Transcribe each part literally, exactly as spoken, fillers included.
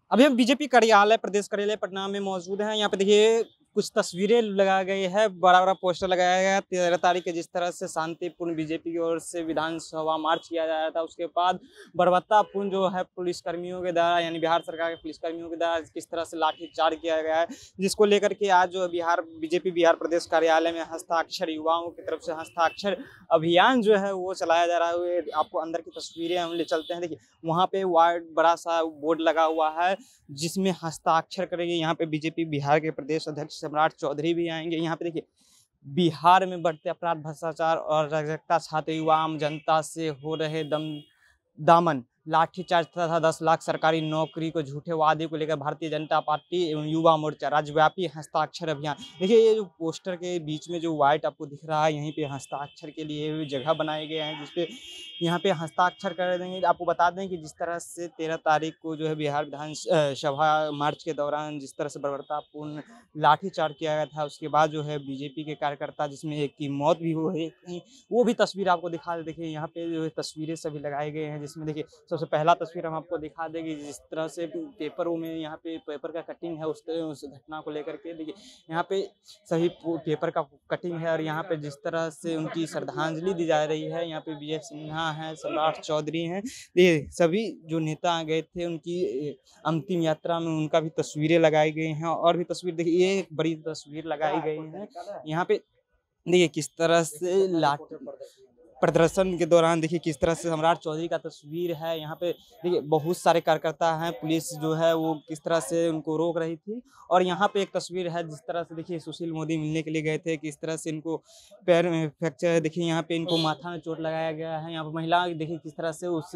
अभी हम बीजेपी कार्यालय प्रदेश कार्यालय पटना में मौजूद हैं। यहाँ पे देखिए कुछ तस्वीरें लगाई गई है, बड़ा बड़ा पोस्टर लगाया गया है। तेरह तारीख के जिस तरह से शांतिपूर्ण बीजेपी की ओर से विधानसभा मार्च किया जा रहा था, उसके बाद बर्बरतापूर्ण जो है पुलिसकर्मियों के द्वारा यानी बिहार सरकार के पुलिसकर्मियों के द्वारा किस तरह से लाठीचार्ज किया गया है, जिसको लेकर के आज जो बिहार बीजेपी बिहार प्रदेश कार्यालय में हस्ताक्षर युवाओं की तरफ से हस्ताक्षर अभियान जो है वो चलाया जा रहा है। आपको अंदर की तस्वीरें हम ले चलते हैं। देखिए वहाँ पे वार्ड बड़ा सा बोर्ड लगा हुआ है जिसमें हस्ताक्षर करेंगे। यहाँ पे बीजेपी बिहार के प्रदेश अध्यक्ष सम्राट चौधरी भी आएंगे। यहाँ पे देखिए बिहार में बढ़ते अपराध, भ्रष्टाचार और अराजकता छात्र युवा आम जनता से हो रहे दम दामन लाठीचार्ज तथा दस लाख सरकारी नौकरी को झूठे वादे को लेकर भारतीय जनता पार्टी एवं युवा मोर्चा राज्यव्यापी हस्ताक्षर अभियान। देखिए ये जो पोस्टर के बीच में जो व्हाइट आपको दिख रहा है, यहीं पे हस्ताक्षर के लिए जगह बनाए गए हैं जिसपे यहाँ पे हस्ताक्षर कर देंगे। आपको बता दें कि जिस तरह से तेरह तारीख को जो है बिहार विधानसभा मार्च के दौरान जिस तरह से बर्बरतापूर्ण लाठीचार्ज किया गया था, उसके बाद जो है बीजेपी के कार्यकर्ता जिसमें एक की मौत भी हुई, वो भी तस्वीर आपको दिखा दे। देखिए यहाँ पे जो है तस्वीरें सभी लगाए गए हैं, जिसमें देखिए सबसे पहला तस्वीर हम आपको दिखा देंगे जिस तरह से पेपरों में यहाँ पे पेपर का कटिंग है उस, उस घटना को लेकर के। देखिए यहाँ पे सभी पेपर का कटिंग है और यहाँ पे जिस तरह से उनकी श्रद्धांजलि दी जा रही है। यहाँ पे विजय सिन्हा है, सम्राट चौधरी हैं, ये सभी जो नेता आ गए थे उनकी अंतिम यात्रा में उनका भी तस्वीरें लगाई गई हैं। और भी तस्वीर देखिए, ये एक बड़ी तस्वीर लगाई गई है। यहाँ पे देखिए किस तरह से लाठी प्रदर्शन के दौरान देखिए किस तरह से सम्राट चौधरी का तस्वीर है। यहाँ पे देखिए बहुत सारे कार्यकर्ता हैं, पुलिस जो है वो किस तरह से उनको रोक रही थी। और यहाँ पे एक तस्वीर है जिस तरह से देखिए सुशील मोदी मिलने के लिए गए थे, किस तरह से इनको पैर में फ्रैक्चर है। देखिए यहाँ पे इनको माथा में चोट लगाया गया है। यहाँ पे महिला देखिए किस तरह से उस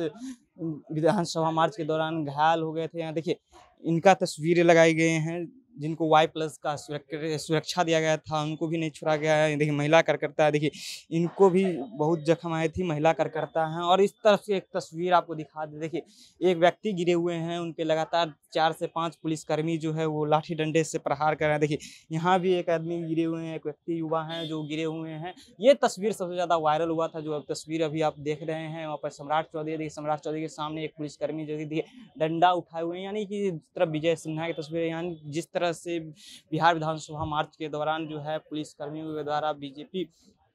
विधानसभा मार्च के दौरान घायल हो गए थे। यहाँ देखिए इनका तस्वीरें लगाई गए हैं जिनको वाई प्लस का सुरक्षा दिया गया था, उनको भी नहीं छोड़ा गया है। देखिए महिला कार्यकर्ता देखिए इनको भी बहुत जख्म आए थी, महिला कार्यकर्ता हैं। और इस तरफ से एक तस्वीर आपको दिखा दे, देखिए एक व्यक्ति गिरे हुए हैं, उनके लगातार चार से पांच पुलिसकर्मी जो है वो लाठी डंडे से प्रहार कर रहे हैं। देखिए यहाँ भी एक आदमी गिरे हुए हैं, एक व्यक्ति युवा हैं जो गिरे हुए हैं। ये तस्वीर सबसे ज्यादा वायरल हुआ था, जो अब तस्वीर अभी आप देख रहे हैं वहाँ पर सम्राट चौधरी। देखिए सम्राट चौधरी के सामने एक पुलिसकर्मी जो देखिए डंडा उठाए हुए हैं, यानी कि तरफ विजय सिन्हा की तस्वीर। यानी जिस तरह से बिहार विधानसभा मार्च के दौरान जो है पुलिसकर्मियों के द्वारा बीजेपी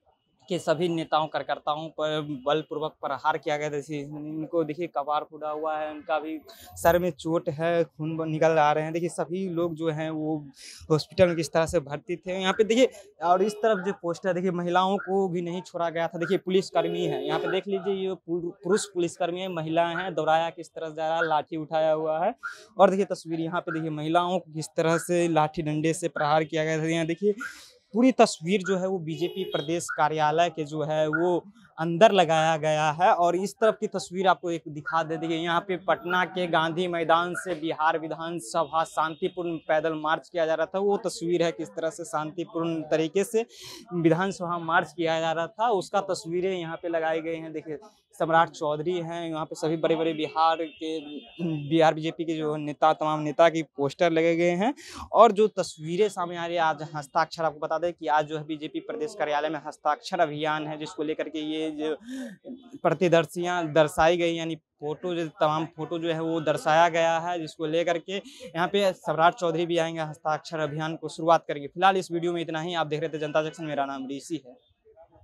के सभी नेताओं कार्यकर्ताओं पर बलपूर्वक प्रहार किया गया। जैसे इनको देखिए कपार फूटा हुआ है, उनका भी सर में चोट है, खून निकल आ रहे हैं। देखिए सभी लोग जो हैं वो हॉस्पिटल में किस तरह से भर्ती थे। यहाँ पे देखिए और इस तरफ जो पोस्टर देखिए महिलाओं को भी नहीं छोड़ा गया था। देखिए पुलिसकर्मी है, यहाँ पे देख लीजिए ये पुरुष पुलिसकर्मी है, महिलाएं हैं, दोहराया किस तरह जा रहा, लाठी उठाया हुआ है। और देखिए तस्वीर यहाँ पे देखिए महिलाओं को किस तरह से लाठी डंडे से प्रहार किया गया था। यहाँ देखिए पूरी तस्वीर जो है वो बीजेपी प्रदेश कार्यालय के जो है वो अंदर लगाया गया है। और इस तरफ की तस्वीर आपको एक दिखा दे देखिए, यहाँ पे पटना के गांधी मैदान से बिहार विधानसभा शांतिपूर्ण पैदल मार्च किया जा रहा था। वो तस्वीर है किस तरह से शांतिपूर्ण तरीके से विधानसभा मार्च किया जा रहा था, उसका तस्वीरें यहाँ पे लगाई गई हैं। देखिए सम्राट चौधरी हैं, यहाँ पे सभी बड़े बड़े बिहार के बिहार बीजेपी के जो नेता तमाम नेता की पोस्टर लगे गए हैं। और जो तस्वीरें सामने आ रही है, आज हस्ताक्षर आपको बता दें कि आज जो है बीजेपी प्रदेश कार्यालय में हस्ताक्षर अभियान है, जिसको लेकर के ये जो प्रतिदर्शियां दर्शाई गई, यानी फोटो जो तमाम फोटो जो है वो दर्शाया गया है, जिसको लेकर के यहाँ पे सम्राट चौधरी भी आएंगे, हस्ताक्षर अभियान को शुरुआत करेंगे। फिलहाल इस वीडियो में इतना ही। आप देख रहे थे जनता जंक्शन, मेरा नाम ऋषि है।